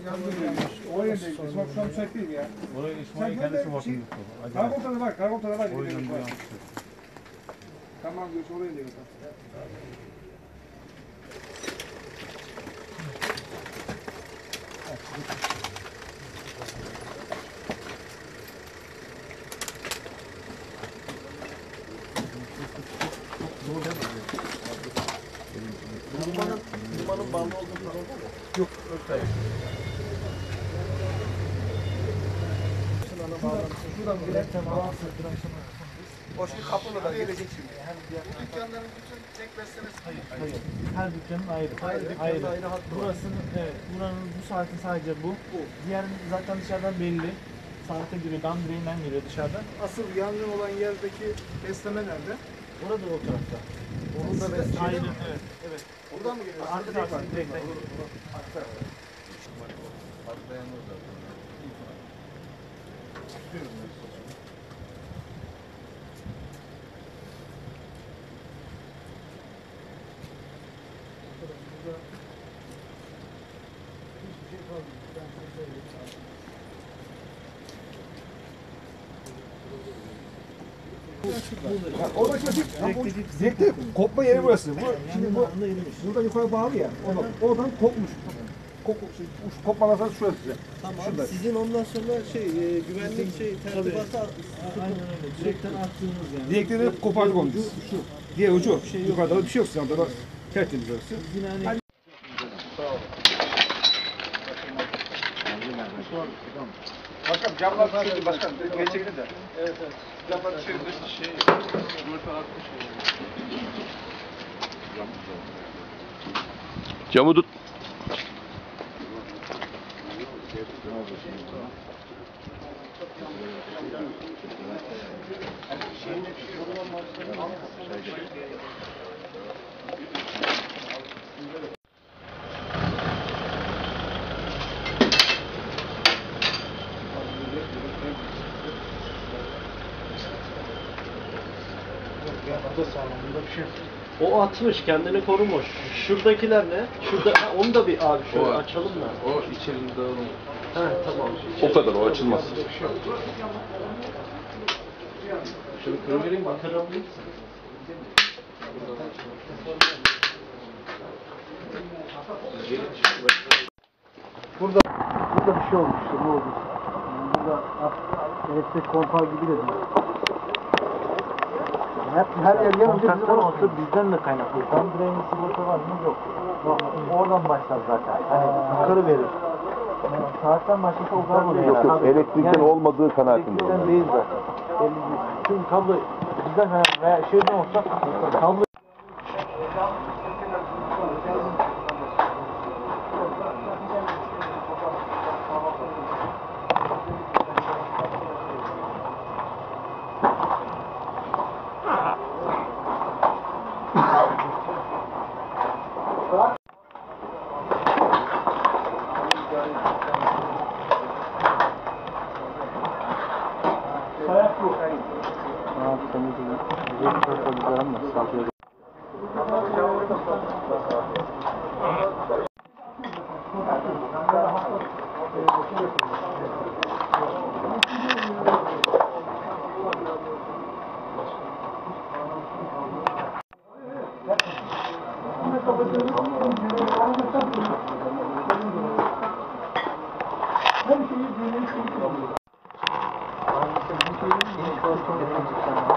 Oraya değil. İsmail şu an müsait değil ya. Oraya İsmail kendisi bakın. Karakolda var. Karakolda var. O yüzden bu yanlış. Tamam diyorsun oraya değil. Limanın bağlı olduğu falan var mı? Yok. Hayır. Şuradan giderken bağlantısı. O şey kapılı da gelecek şimdi. Dükkanların bütün tek beslemesi. Hayır. Her dükkanın ayrı. Ayrı. Burasının, evet, buranın bu saatin sadece bu. Diğer zaten dışarıdan belli. Saate giriyor, dan direğinden geliyor dışarıdan. Asıl yangın olan yerdeki besleme nerede? Orada o tarafta. Onun da besleme. Aynen, evet. Evet. Oradan mı geliyor? Arka taraftan direkten geliyor. Oradaki direkte kopma yeri burası. Şimdi bu burada yukarı bağlı ya. Oradan kopmuş. Kopmadan sonra şurası. Tamam. Şurada. Sizin ondan sonra güvenlik tertibatı Aynen öyle. Direkten attığınız yani. Direkleri kopardık onu biz. Şu. Diğer ucu. Yukarıda bir şey yok. Orada da tertemiz orası. Yine hani Başkanım camlar düşürdü başkanım. Geçebilir de. Evet. Camlar düşürdü. Camı tut. O atmış, kendini korumuş. Şuradakiler ne? Şurada onu da bir abi şöyle açalım da. O içeride olur. He tamam. O kadar, o açılmaz. Şunu kırabilir mi? Kırabilir. Burada bir şey olmuş işte, ne oldu? Burada elektrik kontağı gibi de değil. Her yer yanınca bizden olsa bizden de kaynaklı. Tam direğin sigorta var mı? Yok. Oradan başlar zaten. Hani yukarı verir. Yani saatten başlasa o kadar değil. Yok, elektrikten olmadığı kanaatindeyim. Elektrikten değil zaten. Çünkü kablo bizden veya şeyden olsa kablo her şeyi